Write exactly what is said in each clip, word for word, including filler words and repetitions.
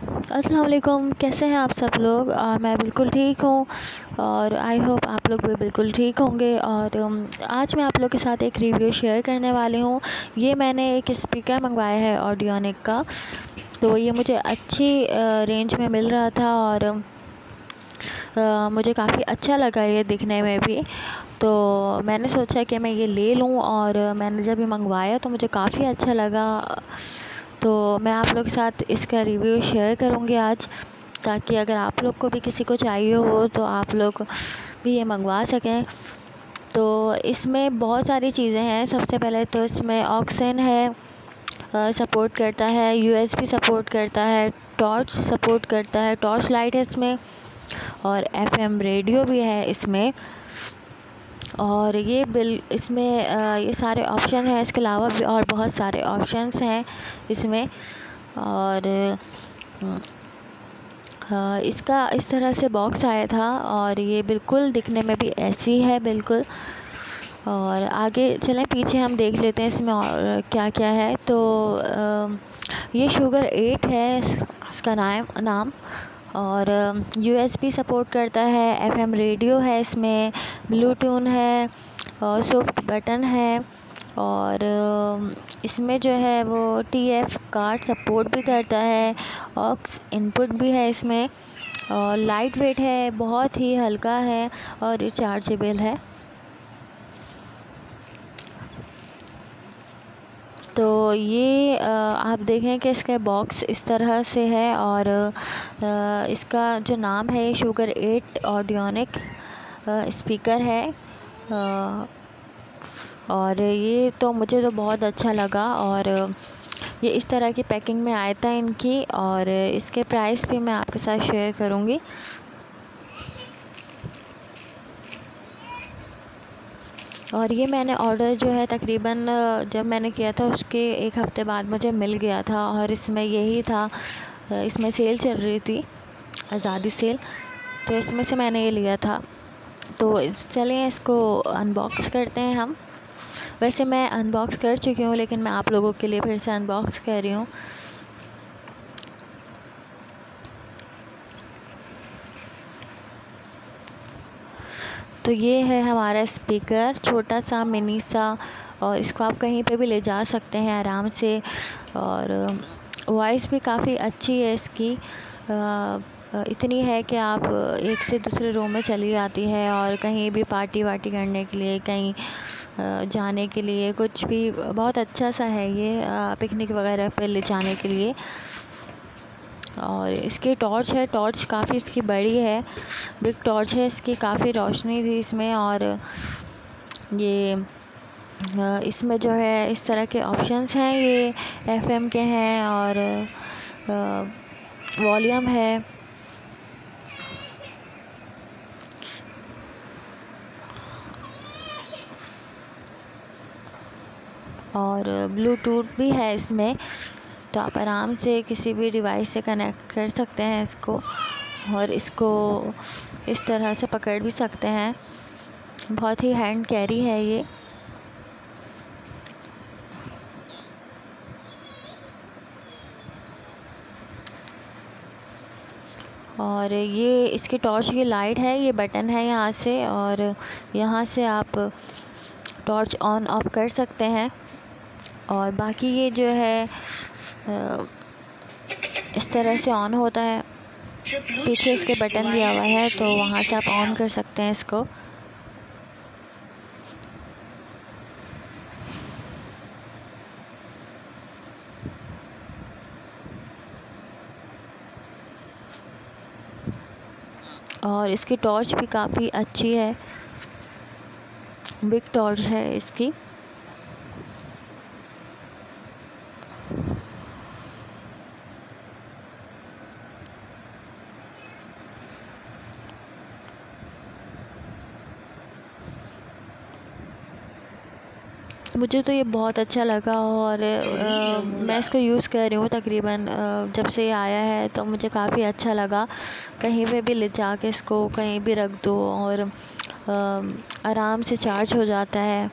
अस्सलाम वालेकुम, कैसे हैं आप सब लोग। और मैं बिल्कुल ठीक हूँ और आई होप आप लोग भी बिल्कुल ठीक होंगे। और अम, आज मैं आप लोग के साथ एक रिव्यू शेयर करने वाली हूँ। ये मैंने एक स्पीकर मंगवाया है ऑडियोनिक का, तो ये मुझे अच्छी रेंज में मिल रहा था और अ, मुझे काफ़ी अच्छा लगा ये दिखने में भी। तो मैंने सोचा कि मैं ये ले लूँ और मैंने जब ये मंगवाया तो मुझे काफ़ी अच्छा लगा। तो मैं आप लोग के साथ इसका रिव्यू शेयर करूँगी आज, ताकि अगर आप लोग को भी किसी को चाहिए हो तो आप लोग भी ये मंगवा सकें। तो इसमें बहुत सारी चीज़ें हैं। सबसे पहले तो इसमें ऑक्सन है, सपोर्ट करता है, यूएसबी सपोर्ट करता है, टॉर्च सपोर्ट करता है, टॉर्च लाइट है इसमें, और एफएम रेडियो भी है इसमें। और ये बिल इसमें आ, ये सारे ऑप्शन हैं। इसके अलावा भी और बहुत सारे ऑप्शंस हैं इसमें। और आ, इसका इस तरह से बॉक्स आया था और ये बिल्कुल दिखने में भी ऐसी है बिल्कुल। और आगे चलें, पीछे हम देख लेते हैं इसमें और क्या क्या है। तो आ, ये शुगर एट है इसका नाम नाम और यूएसबी सपोर्ट करता है, एफएम रेडियो है इसमें, ब्लूटूथ है और सॉफ्ट बटन है। और इसमें जो है वो टीएफ कार्ड सपोर्ट भी करता है, ऑक्स इनपुट भी है इसमें, और लाइट वेट है, बहुत ही हल्का है और रिचार्जेबल है। तो ये आ, आप देखें कि इसका बॉक्स इस तरह से है और आ, इसका जो नाम है शुगर एट ऑडियोनिक स्पीकर है। आ, और ये तो मुझे तो बहुत अच्छा लगा। और ये इस तरह की पैकिंग में आया था इनकी, और इसके प्राइस भी मैं आपके साथ शेयर करूँगी। और ये मैंने ऑर्डर जो है तकरीबन जब मैंने किया था उसके एक हफ़्ते बाद मुझे मिल गया था। और इसमें यही था, इसमें सेल चल रही थी, आज़ादी सेल, तो इसमें से मैंने ये लिया था। तो चलिए इसको अनबॉक्स करते हैं हम। वैसे मैं अनबॉक्स कर चुकी हूँ, लेकिन मैं आप लोगों के लिए फिर से अनबॉक्स कर रही हूँ। तो ये है हमारा स्पीकर, छोटा सा मिनी सा, और इसको आप कहीं पे भी ले जा सकते हैं आराम से। और वॉइस भी काफ़ी अच्छी है इसकी, आ, इतनी है कि आप एक से दूसरे रूम में चली जाती है, और कहीं भी पार्टी वार्टी करने के लिए, कहीं जाने के लिए, कुछ भी बहुत अच्छा सा है ये, पिकनिक वगैरह पे ले जाने के लिए। और इसकी टॉर्च है, टॉर्च काफ़ी इसकी बड़ी है, बिग टॉर्च है इसकी, काफ़ी रोशनी थी इसमें। और ये इसमें जो है इस तरह के ऑप्शंस हैं, ये एफएम के हैं और वॉल्यूम है, और ब्लूटूथ भी है इसमें। तो आप आराम से किसी भी डिवाइस से कनेक्ट कर सकते हैं इसको, और इसको इस तरह से पकड़ भी सकते हैं। बहुत ही हैंड कैरी है ये। और ये इसकी टॉर्च की लाइट है, ये बटन है यहाँ से, और यहाँ से आप टॉर्च ऑन ऑफ कर सकते हैं। और बाकी ये जो है इस तरह से ऑन होता है, पीछे इसके बटन दिया हुआ है, तो वहाँ से आप ऑन कर सकते हैं इसको। और इसकी टॉर्च भी काफ़ी अच्छी है, बिग टॉर्च है इसकी। मुझे तो ये बहुत अच्छा लगा, और आ, मैं इसको यूज़ कर रही हूँ तकरीबन जब से ये आया है, तो मुझे काफ़ी अच्छा लगा। कहीं पे भी ले जाके इसको कहीं भी रख दो और आ, आराम से चार्ज हो जाता है।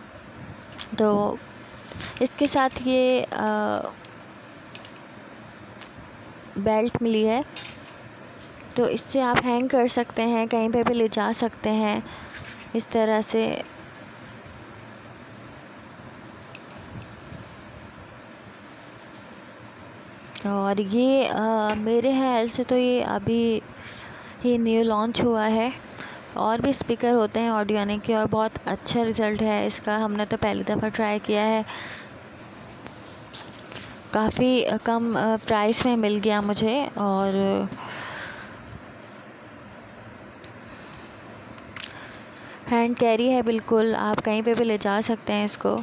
तो इसके साथ ये आ, बेल्ट मिली है, तो इससे आप हैंग कर सकते हैं, कहीं पे भी ले जा सकते हैं इस तरह से। और ये आ, मेरे ख्याल से तो ये अभी ये न्यू लॉन्च हुआ है। और भी स्पीकर होते हैं ऑडियोनिक के और बहुत अच्छा रिज़ल्ट है इसका। हमने तो पहली दफ़ा ट्राई किया है, काफ़ी कम प्राइस में मिल गया मुझे। और हैंड कैरी है बिल्कुल, आप कहीं पे भी ले जा सकते हैं इसको।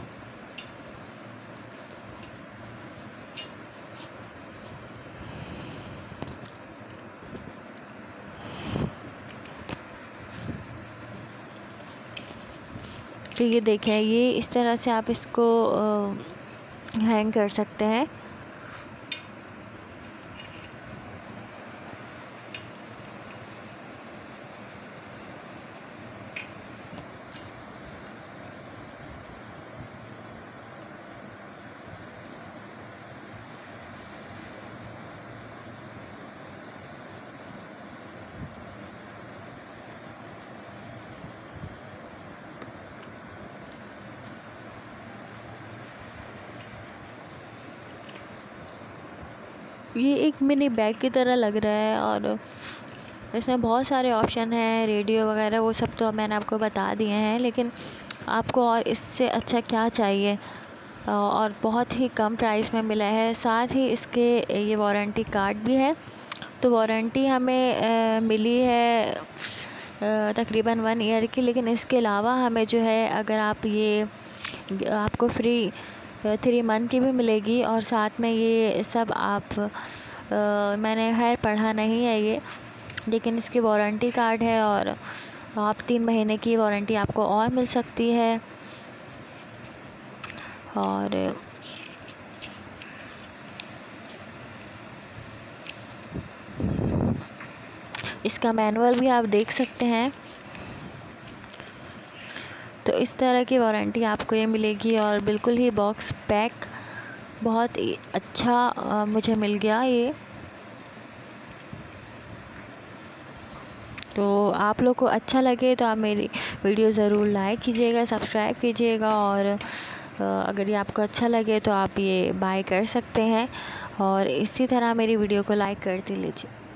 तो ये देखें, ये इस तरह से आप इसको हैंग कर सकते हैं। ये एक मिनी बैग की तरह लग रहा है और इसमें बहुत सारे ऑप्शन हैं, रेडियो वगैरह वो सब तो मैंने आपको बता दिए हैं, लेकिन आपको और इससे अच्छा क्या चाहिए। और बहुत ही कम प्राइस में मिला है। साथ ही इसके ये वारंटी कार्ड भी है। तो वारंटी हमें आ, मिली है आ, तकरीबन वन ईयर की, लेकिन इसके अलावा हमें जो है, अगर आप ये आपको फ्री थ्री मंथ की भी मिलेगी। और साथ में ये सब आप आ, मैंने खैर पढ़ा नहीं है ये, लेकिन इसकी वारंटी कार्ड है और आप तीन महीने की वारंटी आपको और मिल सकती है। और इसका मैनुअल भी आप देख सकते हैं। तो इस तरह की वारंटी आपको ये मिलेगी और बिल्कुल ही बॉक्स पैक, बहुत ही अच्छा आ, मुझे मिल गया ये। तो आप लोग को अच्छा लगे तो आप मेरी वीडियो ज़रूर लाइक कीजिएगा, सब्सक्राइब कीजिएगा। और अगर ये आपको अच्छा लगे तो आप ये बाय कर सकते हैं और इसी तरह मेरी वीडियो को लाइक करते लीजिए।